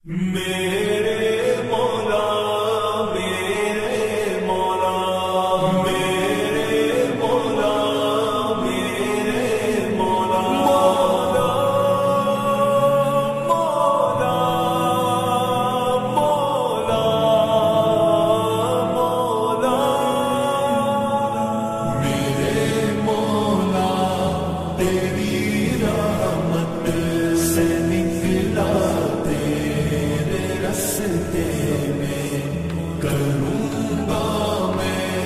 میرے مولا میرے مولا میرے مولا میرے مولا مولا مولا مولا میرے مولا تیری رحمت سے نکلا رستے میں کروں گا میں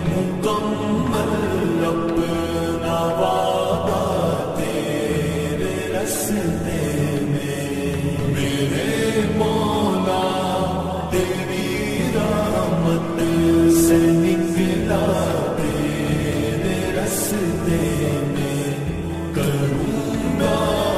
مکمل اپنا وعدہ تیرے رستے میں میرے مولا تیری رحمت سے نکلا تیرے رستے میں کروں گا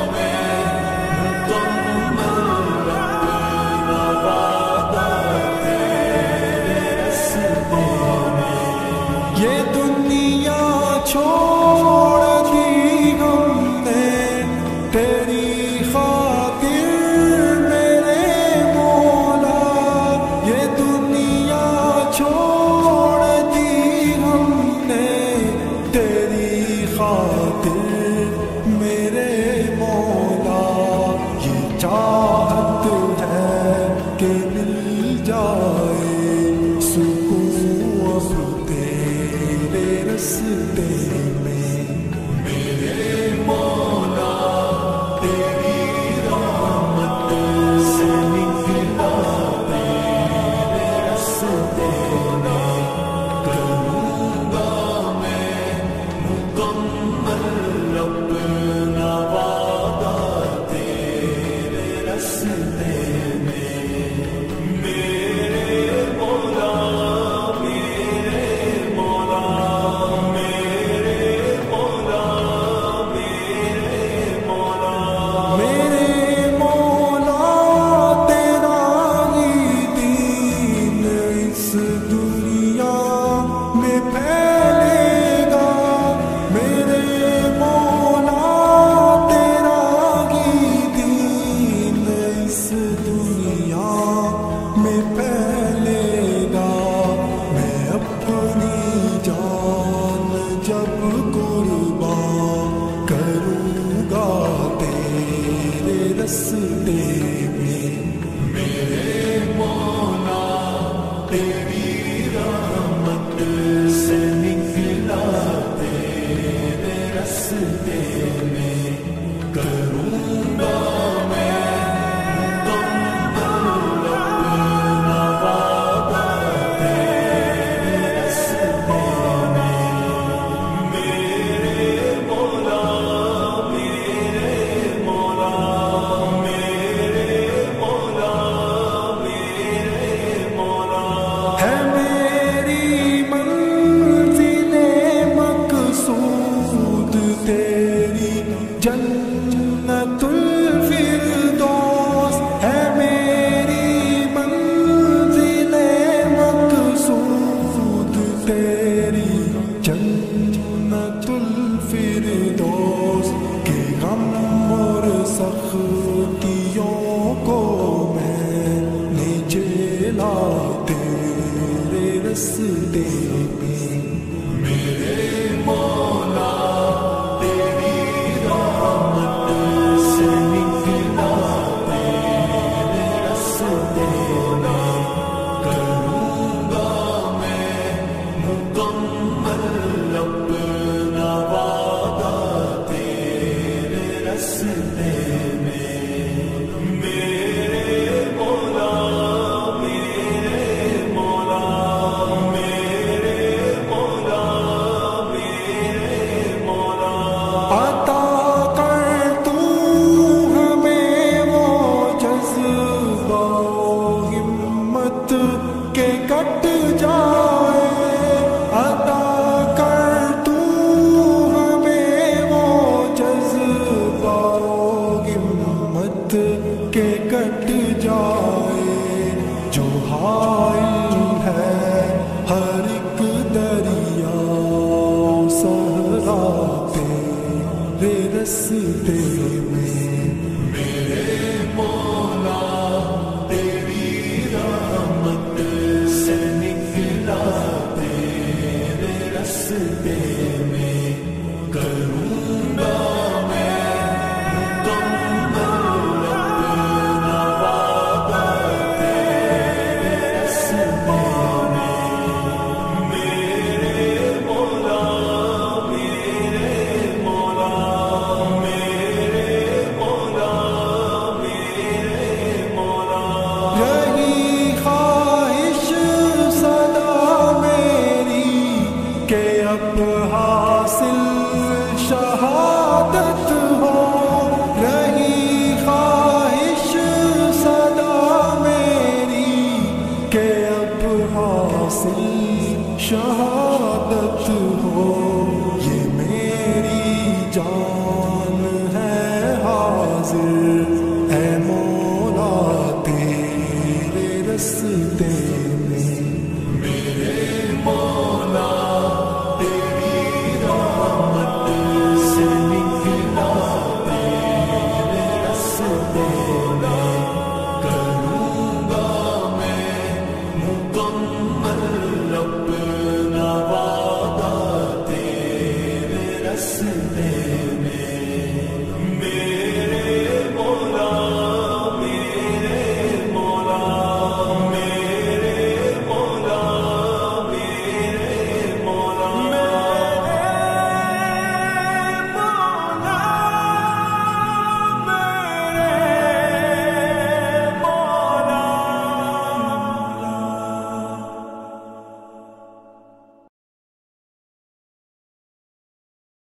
چھوڑ دی ہم نے تیری خاطر میرے مولا، یہ دنیا چھوڑ دی ہم نے تیری خاطر میرے مولا، یہ چاہت ہے کہ مل جائے سکون اب تیرے رستے میں میرے مولا تیری رحمت سے نکلا تیرے رستے میں کروں گا میں مکمل اپنا وعدہ تیرے رستے میں میرے مولا رستے میں میرے مولا تیری رحمت سے نکلا تیرے رستے میں کروں گا میں مکمل اپنا وعدہ تیرے رستے میں میرے مولا جنت الفردوس ہے میری منزل مقصود تیری جنت الفردوس کے غم اور سختیوں کو میں نے جھیلا تیرے رستے میں میرے مولا کے کٹ جائے عطا کر تو ہمیں وہ جذبہ ہمت کے کٹ جائے جو حائل ہے ہر ایک دریا صحرا تیرے رستے